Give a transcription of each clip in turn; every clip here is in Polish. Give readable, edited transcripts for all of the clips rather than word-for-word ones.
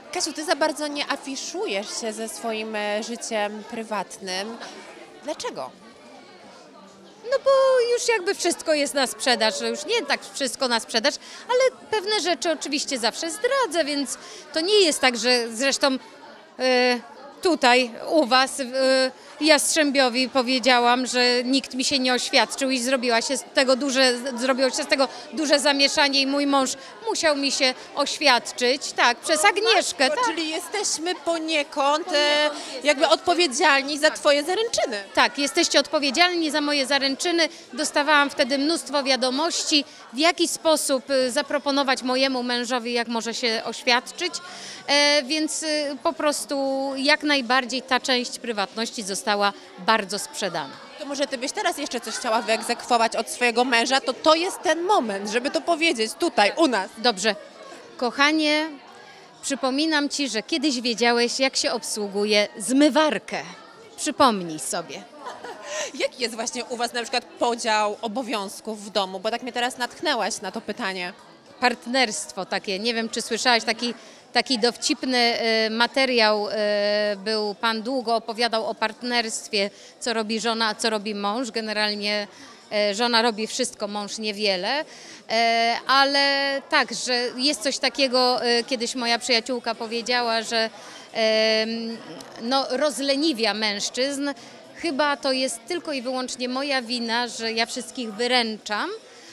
Kasiu, ty za bardzo nie afiszujesz się ze swoim życiem prywatnym. Dlaczego? No bo już jakby wszystko jest na sprzedaż, już nie tak wszystko na sprzedaż, ale pewne rzeczy oczywiście zawsze zdradzę, więc to nie jest tak, że zresztą tutaj u was Jastrzębiowi powiedziałam, że nikt mi się nie oświadczył i zrobiło się z tego duże zamieszanie i mój mąż musiał mi się oświadczyć, tak, przez Agnieszkę. Tak. Czyli jesteśmy poniekąd jakby odpowiedzialni za twoje zaręczyny. Tak, jesteście odpowiedzialni za moje zaręczyny. Dostawałam wtedy mnóstwo wiadomości, w jaki sposób zaproponować mojemu mężowi, jak może się oświadczyć, więc po prostu jak najbardziej ta część prywatności została bardzo sprzedana. To może ty byś teraz jeszcze coś chciała wyegzekwować od swojego męża, to jest ten moment, żeby to powiedzieć tutaj, u nas. Dobrze. Kochanie, przypominam ci, że kiedyś wiedziałeś, jak się obsługuje zmywarkę. Przypomnij sobie. Jaki jest właśnie u was na przykład podział obowiązków w domu? Bo tak mnie teraz natchnęłaś na to pytanie. Partnerstwo takie, nie wiem czy słyszałaś, taki dowcipny materiał był, pan długo opowiadał o partnerstwie, co robi żona, a co robi mąż. Generalnie żona robi wszystko, mąż niewiele, ale tak, że jest coś takiego, kiedyś moja przyjaciółka powiedziała, że no, rozleniwia mężczyzn. Chyba to jest tylko i wyłącznie moja wina, że ja wszystkich wyręczam.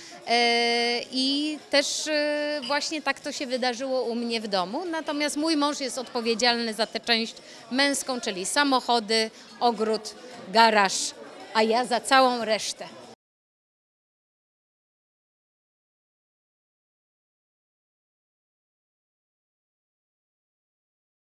I też właśnie tak to się wydarzyło u mnie w domu. Natomiast mój mąż jest odpowiedzialny za tę część męską, czyli samochody, ogród, garaż, a ja za całą resztę.